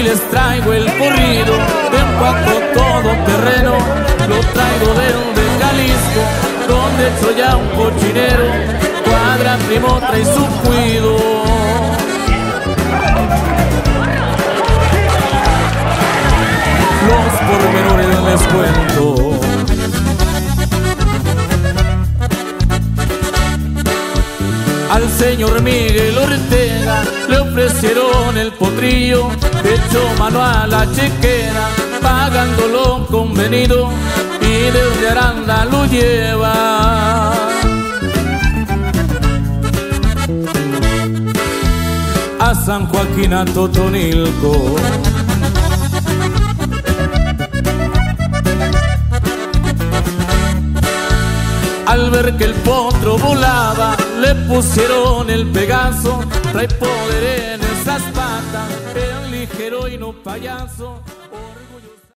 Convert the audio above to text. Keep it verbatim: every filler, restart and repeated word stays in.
les traigo el corrido de un Paco todoterreno. Lo traigo desde Jalisco, donde soy ya un cochinero. Cuadra primo trae su cuido. Los pormenores les cuento. Al señor Miguel Ortega le ofrecieron el potrillo, hecho mano a la chequera, pagando lo convenido, y desde Aranda lo lleva. A San Joaquín, a Totonilco. Al ver que el potro volaba, le pusieron el Pegaso. Trae poder en esas patas, el ligero y no payaso.